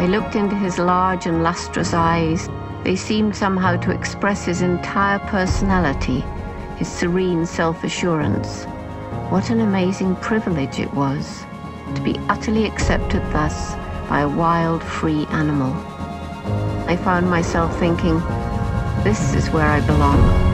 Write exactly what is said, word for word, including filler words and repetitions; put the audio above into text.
I looked into his large and lustrous eyes. They seemed somehow to express his entire personality, his serene self-assurance. What an amazing privilege it was to be utterly accepted thus by a wild, free animal. I found myself thinking, this is where I belong.